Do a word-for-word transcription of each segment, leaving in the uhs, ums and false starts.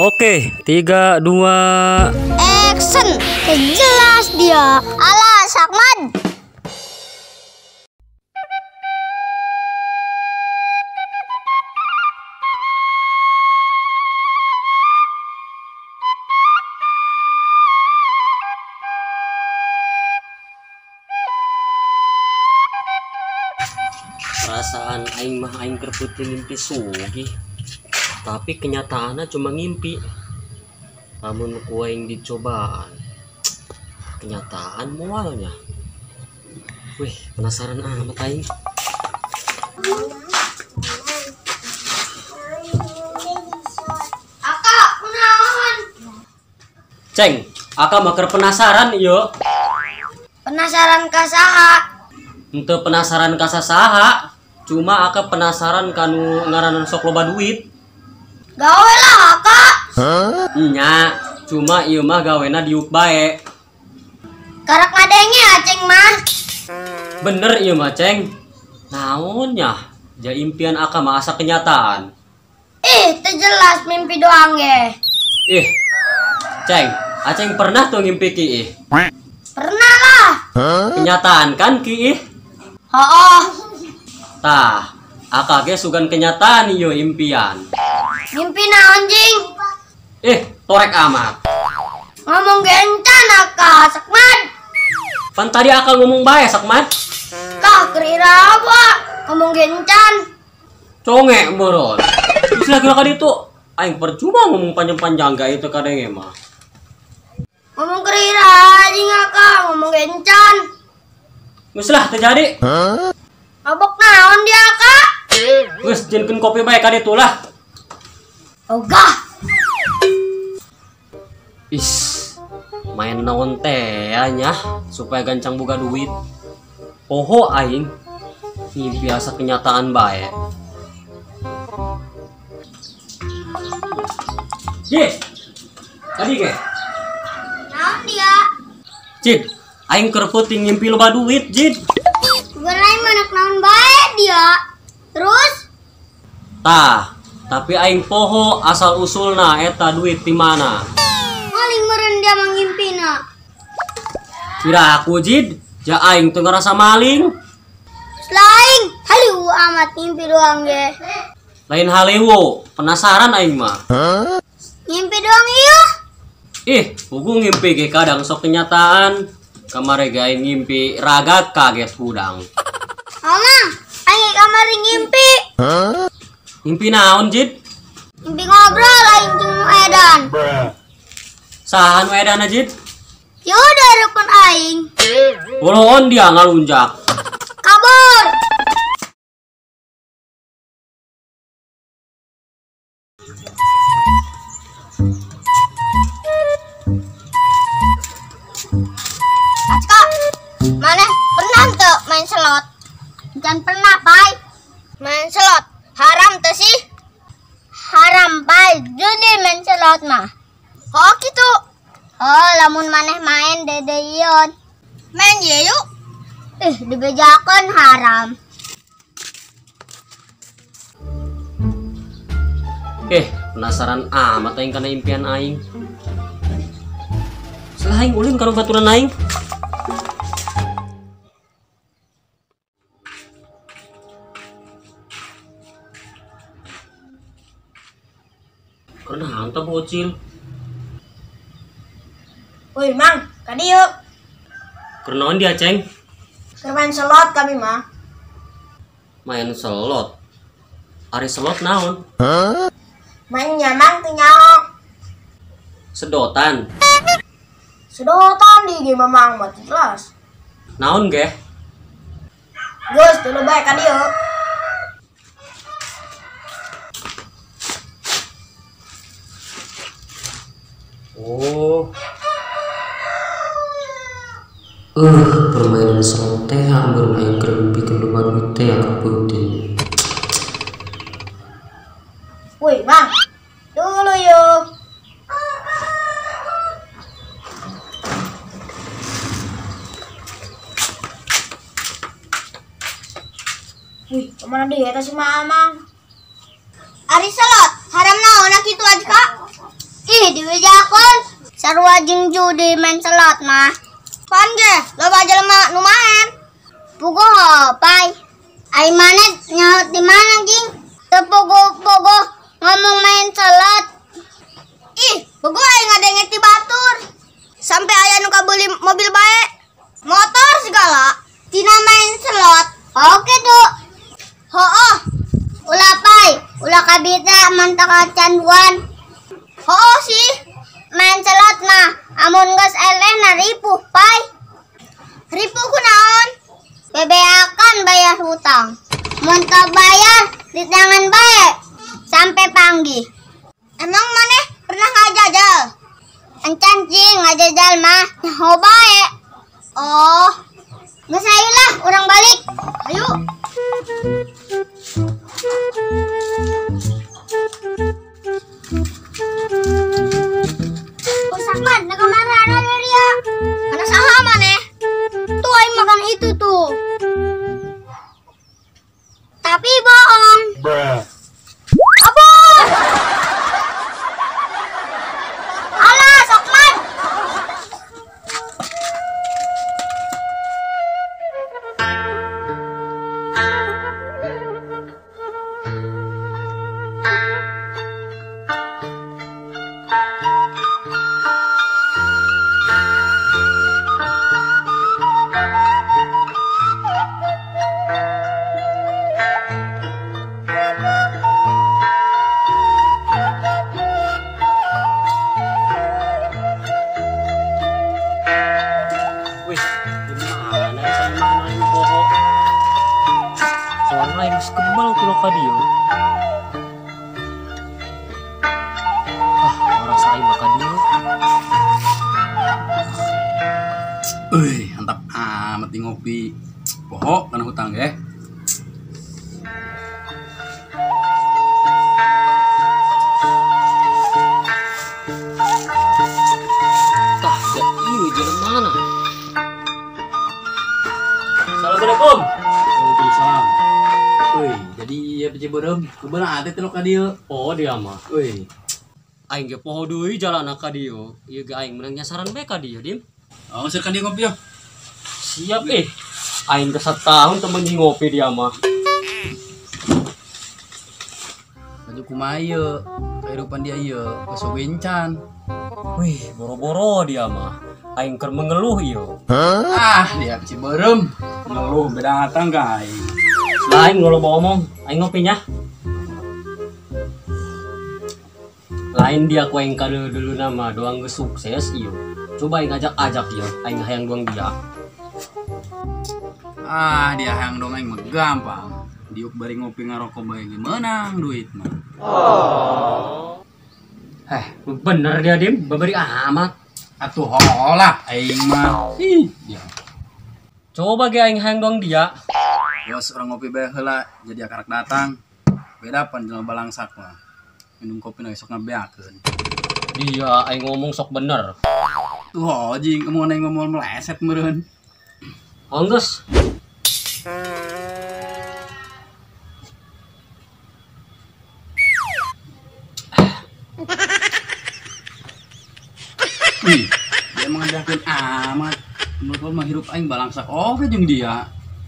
Oke, tiga, dua. Action. Jelas dia. Alah, Sakman. Perasaan aing mah aing kerputih ngimpi sugi, tapi kenyataannya cuma ngimpi. Namun kue yang dicobaan, kenyataan mualnya. Wih, penasaran amat aing. Akak, kunaon? Ceng, aka maker penasaran yo. Penasaran ka saha? Untuk penasaran kasa saha, cuma aka penasaran kanu ngaranan sok loba duit. Gawe lah, Akak. Nya, cuma ieu mah gawena diuk bae. Karak madenge aceng mah. Bener ieu mah, Ceng. Naonnya? Ja impian aka mah asa kenyataan. Ih, teu jelas mimpi doang ge. Ih, Ceng, aceng pernah tuh ngimpi ki ih. Pernah lah. Kenyataan kan ki ih? Hooh, Tah, aka ge sugan kenyataan ieu impian. mimpi naon jing? Eh, torek amat. Ngomong gencan Akak, Sakman. Pan tadi aka ngomong bae Sakmat. Kah kira apa? Ngomong gencan. Conge moron. Terus lagi ka ditu, aing percuma ngomong panjang-panjang ga itu kadenge mah. Ngomong kira jing Akak, ngomong gencan. Geus lah terjadi. Mabok naon dia Akak? Geus jenkeun kopi bae ka ditu lah. Ogah. Is, main naon teh nya supaya gancang boga duit. Poho aing ini biasa kenyataan bae. Jid, tadi ke? Naon dia? Jid, aing kerpeuting ngimpi loba duit, Jid. Berai manak naon bae dia. Terus? Tah, tapi aing poho asal usulna eta duit di mana. Maling meureun dia mangimpina. Kira aku Jid, ja aing teu ngarasa maling. Lain, haliu amat ngimpi doang ge. Lain halewo, penasaran aing mah. Ngimpi doang iya. Ih, pugu ngimpi ge kadang sok kenyataan. Kamare ge aing ngimpi raga kaget hudang. Omang, aing kamar ngimpi. Ngimpi naon, Jid? Ngimpi ngobrol lain jeung edan. Saha nu edana, Jid? Ya udah rukun aing. Woloon dia ngalunjak. Kabur. Aska, mana pernah tuh main slot? Jangan pernah, Pai. Main slot haram tuh sih. Haram, Pai. Judi main slot mah. Kok gitu? Oh, lamun maneh main dedeion. Main ye yuk. Eh, dibejakan haram. Eh, penasaran amat aing kana impian aing. Selah aing ulin karo baturan aing. Karena hanta bocil. Woi, Mang, kadi yuk. Kernaon dia, Ceng? Main slot kami mah. Main slot. Ari slot naon? Main nyamang teu nyaho. Sedotan. Sedotan di ge mamang mah jelas. Naon ge? Geus teu bae kadi yuk. Oh. Uh, permainan slot teh bermain keur bikin lupa duit teh putih. Woi, Mang. Dulu yuk. Wih, kemana dia eta si Mamang? Ari selot, haram naon kitu aja, Kak? sarua jeung judi main selot mah. Pan ge, loba jelema nu maen. Puguh pai. Ai maneh nyaut di mana jing? Teu pogo-pogo ngomong main selot. Ih, puguh aing ngadenge ti batur. Sampai aya nu kabeli mobil bae. Motor segala. Tina main selot. Oke tuh. Hooh. Ulah pai, ulah kabita mantap kecanduan. Hooh sih. Main selot mah amun geus eleh na ripuh pai. Ripuh kunaon? Bebeakan bayar hutang. Mun teu bayar di tangan bae sampai panggih. Emang maneh pernah ngajajal? Encan cing ngajajal mah nyaho bae. Oh. Geus ayo lah urang balik. Ayo. Sakman, nakamara na dia. Mana saha maneh? Tuh aing makan itu tuh. Tapi bohong. Abo. Alah, Sakman. Kebal kulo ka dieu. Ah, merasa aing maka dieu. Euy, mantap amat di ngopi. Poho kana hutang ge. Tah, ya ieu jalan mana? Assalamualaikum. Waalaikumsalam. Euy, jadi ya Ciberem, kubeuna ate teh ka dieu. Oh, dia mah. Euy, Aing ge poho deui jalan ka dieu. Ieu ge aing menang nyasaran bae ka dieu, Dim. oh usir ka dieu ngopi yo. Siap eh. Aing ge satahun temen di ngopi dia mah. Baju kumaha ieu? Kehidupan dia ieu geus wencan. Wih, boro-boro dia mah. Aing keur mengeluh ieu. Ah, dia Ciberem. Ngeluh beda ngatang ka aing. Lain kalau mau ngomong, aing ngopinya. Lain dia ku aing kade dulu nama doang geus sukses ieu. Coba aing ajak-ajak ieu, aing hayang doang dia. Ah, dia hayang dong aing mah gampang. Diuk bari ngopi ngarokok bae ge meunang duit mah. Oh. Heh, bener dia Dim, babari amat. Atuh holah aing mah. Ih, dia. Coba ge aing hayang doang dia. Bos orang ngopi bae heula jadi akarak datang. Beda pan jelema balangsak mah. Minum kopi na sok ngabeakeun. Dia aing ngomong sok bener. Tuh hojing kamu aing ngomong meleset meureun. Anggus. Wih, dia mengajakeun amat. Menurut mah hirup aing balangsak oke jeung dia.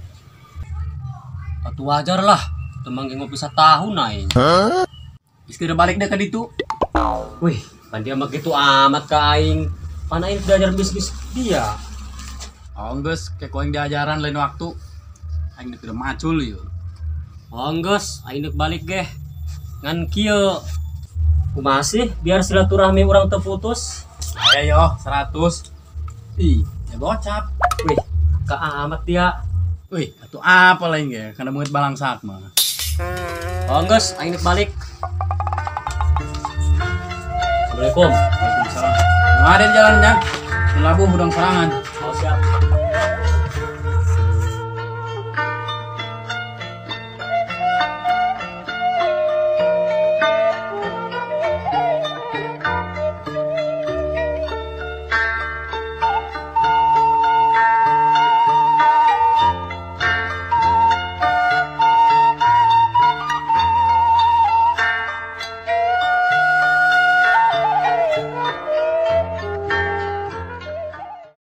Atuh wajar lah, temang ngopi satahun aing. Geus keur balik deh ka ditu. Wih, kan dia mah gitu amat ka aing. Pan aing belajar bisnis dia. Oh geus kayak aing diajaran lain waktu. Aing teu macul ieu. Anggus, aing deuk balik ge. Ngan kieu. Kumaha sih biar silaturahmi urang teu putus? Ayo yo seratus. Ih, ya gocap. Wih, ka amat dia. Wih, atuh apa lain ge? Kana beungeut balangsak mah. Anggus, aing deuk balik. Assalamualaikum. Waalaikumsalam. Mau ada di jalannya. Labuh udang serangan.